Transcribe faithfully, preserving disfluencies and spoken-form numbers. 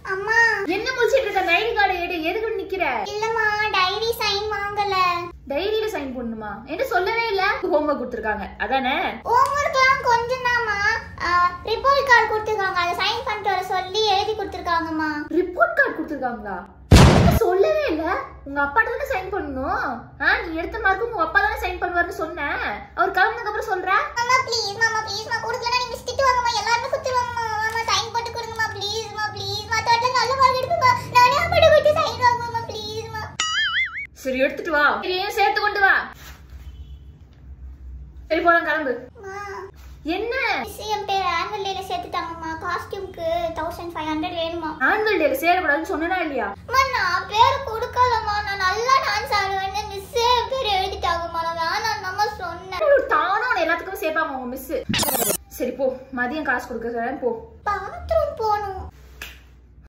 அம்மா என்ன முழிச்சிட்டு இருக்க? டைரி கார்டு எடு. எதுக்கு நிக்கிற? இல்லம்மா டைரி சைன் வாங்கல. டைரியில சைன் பண்ணணுமா? என்ன சொல்லவே இல்ல? ஹோம்வொர்க் கொடுத்திருக்காங்க அதானே? ஹோம்வொர்க்லாம் கொஞ்சம் தான்மா. ரிப்போர்ட் கார்டு கொடுத்திருக்காங்க. அத சைன் பண்ணிட்டு வர சொல்லி எழுதி கொடுத்திருக்காங்கம்மா. Report card கொடுத்திருக்காங்களா? சொல்லவே இல்ல. உங்க அப்பா தானே சைன் பண்ணணும். நீ எடுத்த மார்க்கு உங்க அப்பா தானே சைன் பண்ணுவாருன்னு சொன்ன. அவர் கிளம்புனதுக்கு அப்புறம் சொல்ற. மாமா ப்ளீஸ் மாமா ப்ளீஸ் மா கொடுக்கலனா நீ மிஸ் திட்டுவாங்கம்மா. எல்லாரும் குத்துவாங்கம்மா. மாமா சைன் போட்டு கொடுங்கம்மா ப்ளீஸ் மா ப்ளீஸ் மா. தோட்டல நல்ல மார்க் எடுப்பா. நானே அம்மாட்ட போய் சைன் வாங்குமா ப்ளீஸ் மா. சரி எடுத்துட்டு வா. இதையும் சேர்த்து கொண்டு வா. சரி போலாம் கிளம்பு. என்ன? சிஎம் பேர் ஆனுவல் டேல சேர்த்துட்டாங்கம்மா. காஸ்டியூம்க்கு பதினைந்து ஐநூறு வேணுமா? ஆனுவல் டேல சேரக்கூடாதுன்னு சொன்னனா இல்லையா? அம்மா நான் பேர் கொடுக்கலம்மா. நான் நல்லா டான்ஸ் ஆடுவேன்னு மிஸ் பேர் எழுதிட்டாங்கம்மா. நான் வேணாம் நம்ம சொன்னேன். தானே எல்லாத்துக்கும் சேர்ப்பாங்க உங்க மிஸ். சரி போ. மதியம் காசு கொடுக்க போ. பாத்ரூம் போகணும்.